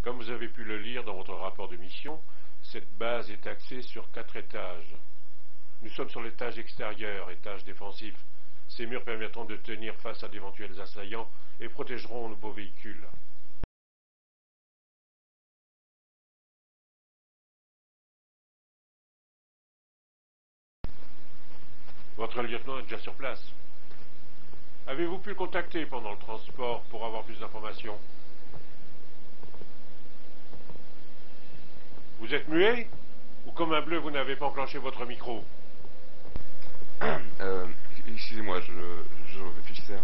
Comme vous avez pu le lire dans votre rapport de mission, cette base est axée sur 4 étages. Nous sommes sur l'étage extérieur, étage défensif. Ces murs permettront de tenir face à d'éventuels assaillants et protégeront vos véhicules. Votre lieutenant est déjà sur place. Avez-vous pu le contacter pendant le transport pour avoir plus d'informations? Vous êtes muet? Ou comme un bleu, vous n'avez pas enclenché votre micro? Excusez-moi, je réfléchissais.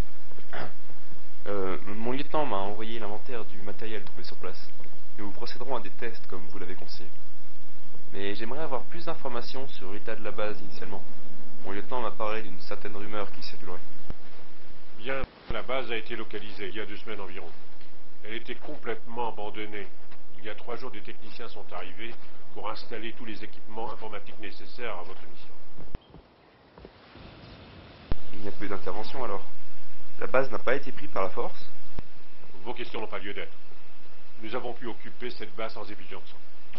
Mon lieutenant m'a envoyé l'inventaire du matériel trouvé sur place. Nous procéderons à des tests comme vous l'avez conseillé. Mais j'aimerais avoir plus d'informations sur l'état de la base initialement. Mon lieutenant m'a parlé d'une certaine rumeur qui circulerait. Bien, la base a été localisée il y a 2 semaines environ. Elle était complètement abandonnée. Il y a 3 jours, des techniciens sont arrivés pour installer tous les équipements informatiques nécessaires à votre mission. Il n'y a pas eu d'intervention alors. La base n'a pas été prise par la force? Vos questions n'ont pas lieu d'être. Nous avons pu occuper cette base sans effusion de sang.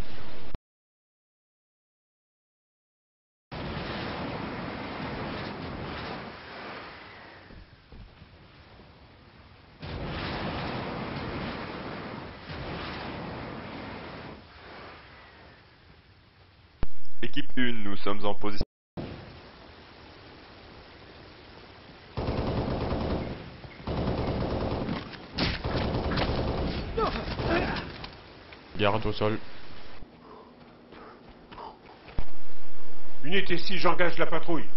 Équipe 1, nous sommes en position. Garde au sol. Unité 6, j'engage la patrouille.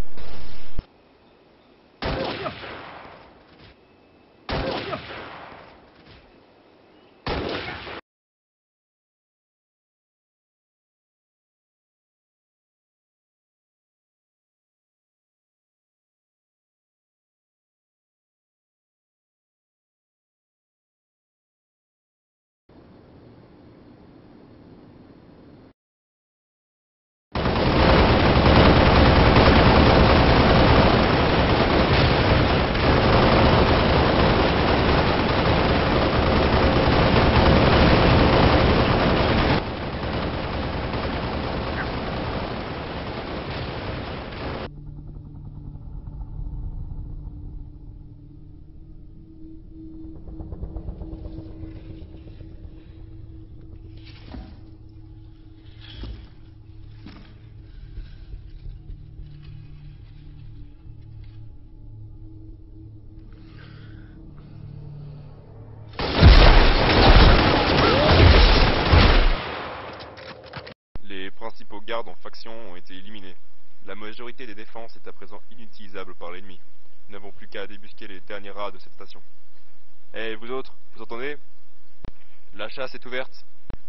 Les principaux gardes en faction ont été éliminés. La majorité des défenses est à présent inutilisable par l'ennemi. Nous n'avons plus qu'à débusquer les derniers rats de cette station. Eh, vous autres, vous entendez? La chasse est ouverte.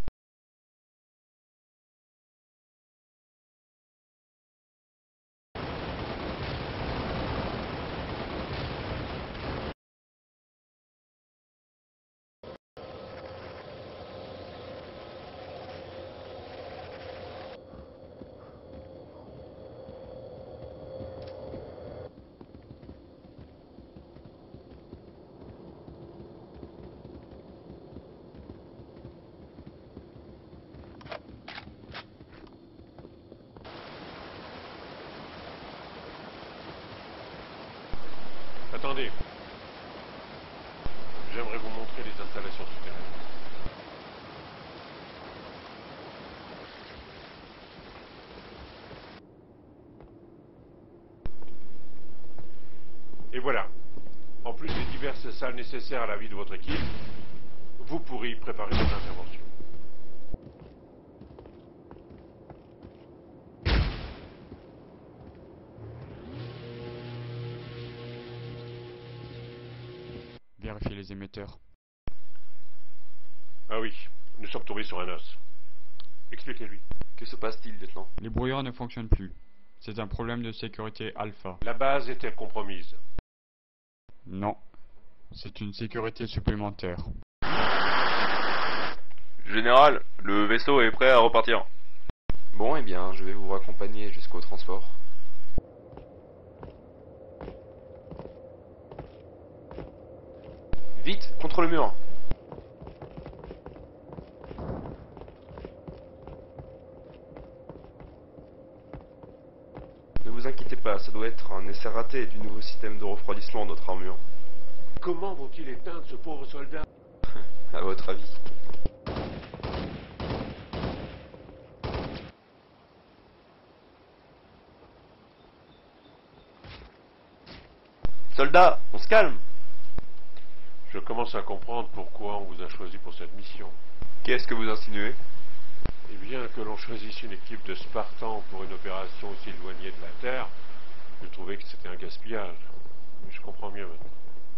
Attendez. J'aimerais vous montrer les installations souterraines. Et voilà. En plus des diverses salles nécessaires à la vie de votre équipe, vous pourrez y préparer votre intervention. Vérifiez les émetteurs. Ah oui, nous sommes tombés sur un os. Expliquez-lui. Que se passe-t-il, lieutenant? Les brouilleurs ne fonctionnent plus. C'est un problème de sécurité alpha. La base est-elle compromise? Non. C'est une sécurité supplémentaire. Général, le vaisseau est prêt à repartir. Bon, eh bien, je vais vous raccompagner jusqu'au transport. Vite, contre le mur! ça doit être un essai raté du nouveau système de refroidissement de notre armure. Comment vont-ils éteindre ce pauvre soldat? À votre avis? Soldats, on se calme! Je commence à comprendre pourquoi on vous a choisi pour cette mission. Qu'est-ce que vous insinuez? Eh bien, que l'on choisisse une équipe de Spartans pour une opération aussi éloignée de la Terre, je trouvais que c'était un gaspillage. Mais je comprends mieux maintenant.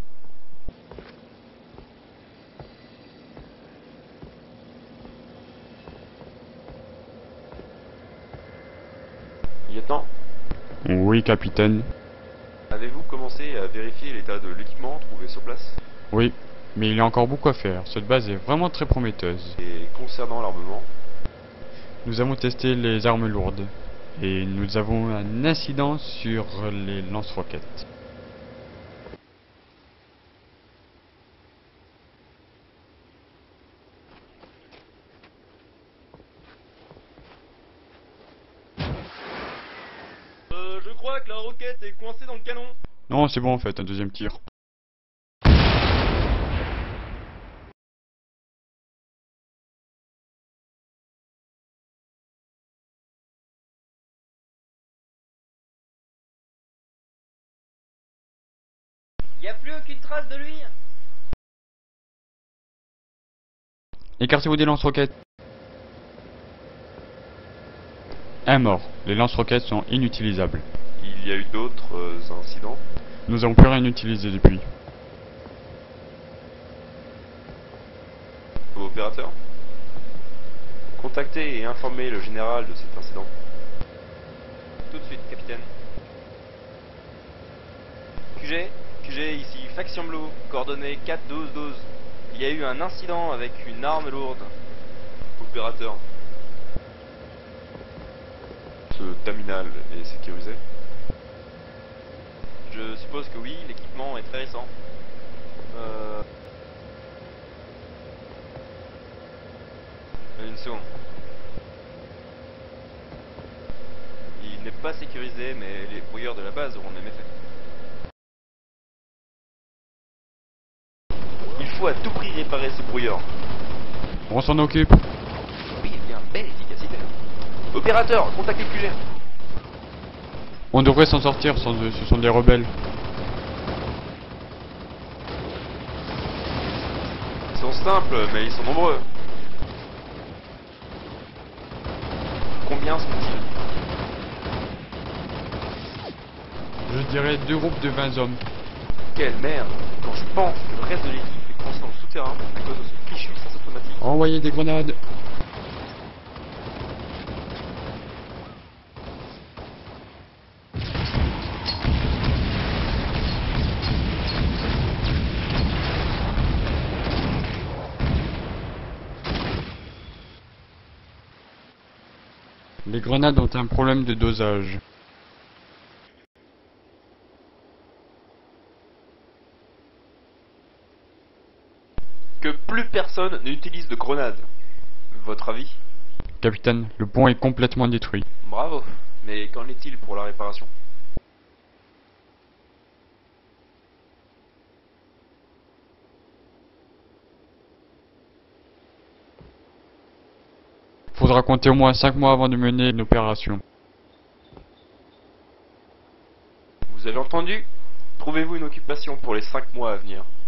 Lieutenant, Oui, capitaine. avez-vous commencé à vérifier l'état de l'équipement trouvé sur place? Oui, mais il y a encore beaucoup à faire. Cette base est vraiment très prometteuse. Et concernant l'armement? Nous avons testé les armes lourdes. Et nous avons un incident sur les lance-roquettes. Je crois que la roquette est coincée dans le canon. Non, c'est bon en fait, un deuxième tir. Y a plus aucune trace de lui. Écartez-vous des lance-roquettes. Un mort. Les lance-roquettes sont inutilisables. Il y a eu d'autres incidents? Nous n'avons plus rien utilisé depuis. Opérateur? Contactez et informez le général de cet incident. Tout de suite, capitaine. QG, ici Faction Blue, coordonnées 4-12-12. Il y a eu un incident avec une arme lourde. Opérateur. Ce terminal est sécurisé? Je suppose que oui, l'équipement est très récent. Une seconde. Il n'est pas sécurisé, mais les brouilleurs de la base auront le même effet. Il faut à tout prix réparer ces brouilleurs. On s'en occupe. Oui, il y a une belle efficacité. Opérateur, contactez le QG. On devrait s'en sortir, ce sont des rebelles. Ils sont simples, mais ils sont nombreux. Combien sont-ils? Je dirais 2 groupes de 20 hommes. Quelle merde! Quand je pense que le reste de l'équipe est coincé dans le souterrain à cause de ce fichu sens automatique. Envoyez des grenades. Les grenades ont un problème de dosage. Que plus personne n'utilise de grenades. Votre avis? Capitaine, le pont est complètement détruit. Bravo. Mais qu'en est-il pour la réparation? Faudra compter au moins 5 mois avant de mener une opération. Vous avez entendu? Trouvez-vous une occupation pour les 5 mois à venir.